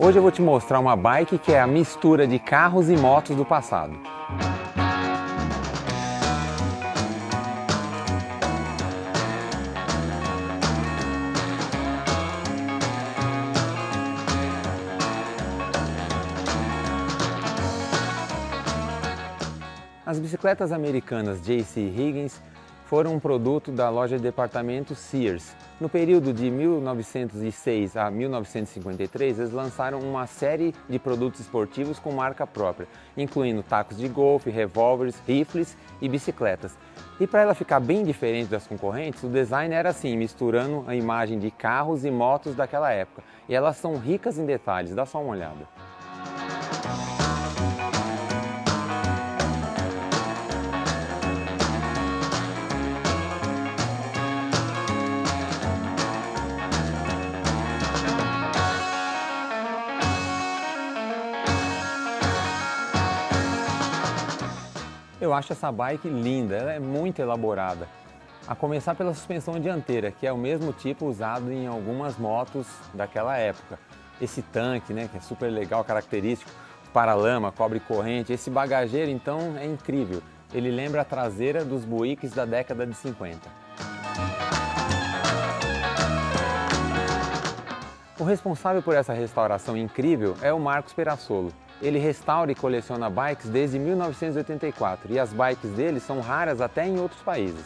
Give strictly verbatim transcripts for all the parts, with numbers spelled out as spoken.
Hoje eu vou te mostrar uma bike que é a mistura de carros e motos do passado. As bicicletas americanas J C Higgins foram um produto da loja de departamento Sears. No período de mil novecentos e seis a mil novecentos e cinquenta e três, eles lançaram uma série de produtos esportivos com marca própria, incluindo tacos de golfe, revólveres, rifles e bicicletas. E para ela ficar bem diferente das concorrentes, o design era assim, misturando a imagem de carros e motos daquela época. E elas são ricas em detalhes, dá só uma olhada. Eu acho essa bike linda, ela é muito elaborada. A começar pela suspensão dianteira, que é o mesmo tipo usado em algumas motos daquela época. Esse tanque, né, que é super legal, característico, paralama, cobre corrente. Esse bagageiro, então, é incrível. Ele lembra a traseira dos Buicks da década de cinquenta. O responsável por essa restauração incrível é o Marcos Perassolo. Ele restaura e coleciona bikes desde mil novecentos e oitenta e quatro e as bikes dele são raras até em outros países.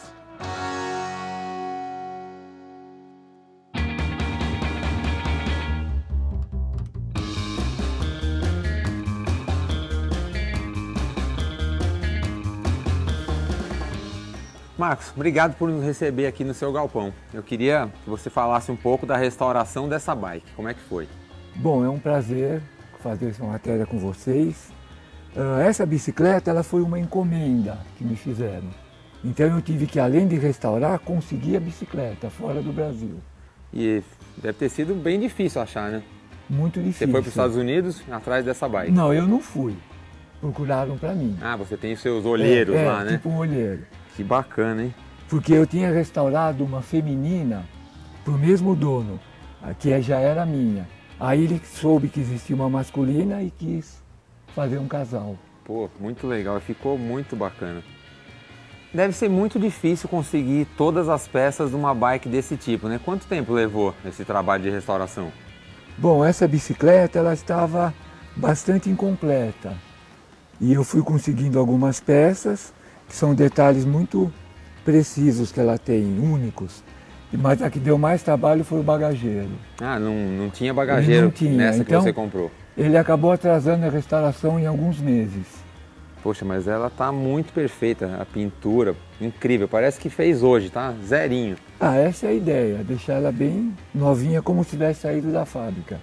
Marcos, obrigado por nos receber aqui no seu galpão. Eu queria que você falasse um pouco da restauração dessa bike. Como é que foi? Bom, é um prazer fazer essa matéria com vocês. Uh, essa bicicleta ela foi uma encomenda que me fizeram. Então eu tive que, além de restaurar, conseguir a bicicleta fora do Brasil. E deve ter sido bem difícil achar, né? Muito difícil. Você foi para os Estados Unidos atrás dessa bike? Não, eu não fui. Procuraram para mim. Ah, você tem os seus olheiros é, lá, é, né? Tipo um olheiro. Que bacana, hein? Porque eu tinha restaurado uma feminina para o mesmo dono, que já era minha. Aí ele soube que existia uma masculina e quis fazer um casal. Pô, muito legal, ficou muito bacana. Deve ser muito difícil conseguir todas as peças de uma bike desse tipo, né? Quanto tempo levou esse trabalho de restauração? Bom, essa bicicleta ela estava bastante incompleta. E eu fui conseguindo algumas peças, que são detalhes muito precisos que ela tem, únicos. Mas a que deu mais trabalho foi o bagageiro. Ah, não, não tinha bagageiro não tinha. nessa Então, que você comprou? Ele acabou atrasando a restauração em alguns meses. Poxa, mas ela tá muito perfeita, a pintura, incrível. Parece que fez hoje, tá? Zerinho. Ah, essa é a ideia, deixar ela bem novinha, como se tivesse saído da fábrica.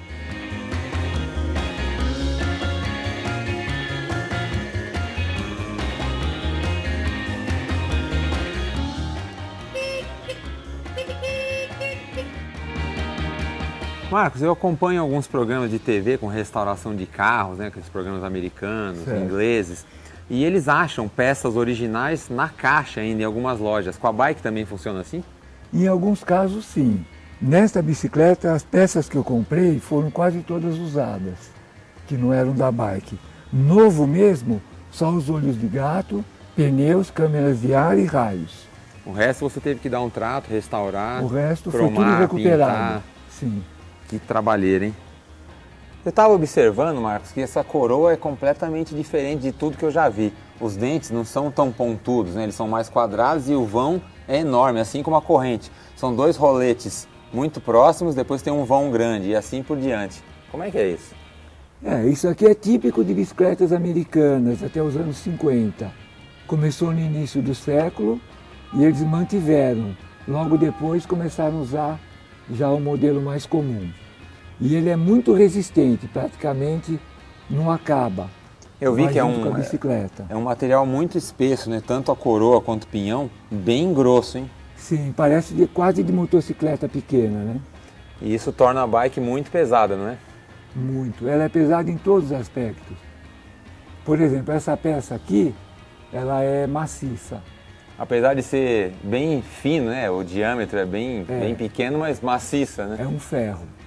Marcos, eu acompanho alguns programas de T V com restauração de carros, né, aqueles programas americanos, certo, ingleses, e eles acham peças originais na caixa ainda em algumas lojas. Com a bike também funciona assim? Em alguns casos, sim. Nesta bicicleta, as peças que eu comprei foram quase todas usadas, que não eram da bike. Novo mesmo, só os olhos de gato, pneus, câmeras de ar e raios. O resto você teve que dar um trato, restaurar, o resto cromar, foi tudo recuperado. Pintar. Sim. Que trabalheira, hein? Eu estava observando, Marcos, que essa coroa é completamente diferente de tudo que eu já vi. Os dentes não são tão pontudos, né? Eles são mais quadrados e o vão é enorme, assim como a corrente. São dois roletes muito próximos, depois tem um vão grande e assim por diante. Como é que é isso? É, isso aqui é típico de bicicletas americanas até os anos cinquenta. Começou no início do século e eles mantiveram. Logo depois começaram a usar já o modelo mais comum. E ele é muito resistente, praticamente não acaba. Eu vi que é um, bicicleta. é um material muito espesso, né? Tanto a coroa quanto o pinhão, bem grosso, hein? Sim, parece de, quase de motocicleta pequena, né? E isso torna a bike muito pesada, não é? Muito. Ela é pesada em todos os aspectos. Por exemplo, essa peça aqui, ela é maciça. Apesar de ser bem fino, né? O diâmetro é bem, é. bem pequeno, mas maciça, né? É um ferro.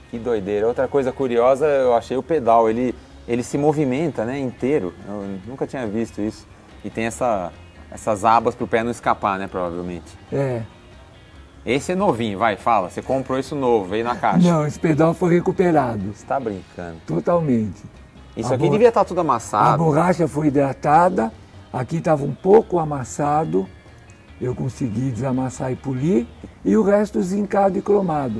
Que doideira. Outra coisa curiosa, eu achei o pedal, ele, ele se movimenta, né, inteiro. Eu nunca tinha visto isso. E tem essa, essas abas para o pé não escapar, né, provavelmente. É. Esse é novinho, vai, fala. Você comprou isso novo, veio na caixa. Não, esse pedal foi recuperado. Você está brincando. Totalmente. Isso A aqui bo- devia estar tudo A amassado. borracha foi hidratada, aqui estava um pouco amassado, eu consegui desamassar e polir, e o resto zincado e cromado.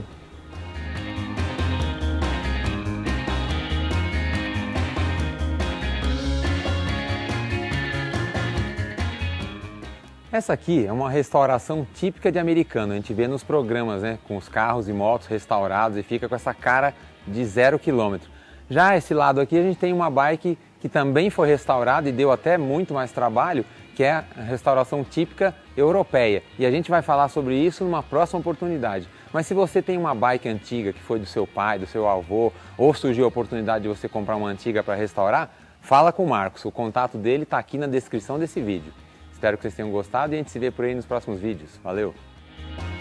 Essa aqui é uma restauração típica de americano, a gente vê nos programas, né, com os carros e motos restaurados e fica com essa cara de zero quilômetro. Já esse lado aqui a gente tem uma bike que também foi restaurada e deu até muito mais trabalho, que é a restauração típica europeia. E a gente vai falar sobre isso numa próxima oportunidade. Mas se você tem uma bike antiga que foi do seu pai, do seu avô, ou surgiu a oportunidade de você comprar uma antiga para restaurar, fala com o Marcos, o contato dele está aqui na descrição desse vídeo. Espero que vocês tenham gostado e a gente se vê por aí nos próximos vídeos. Valeu!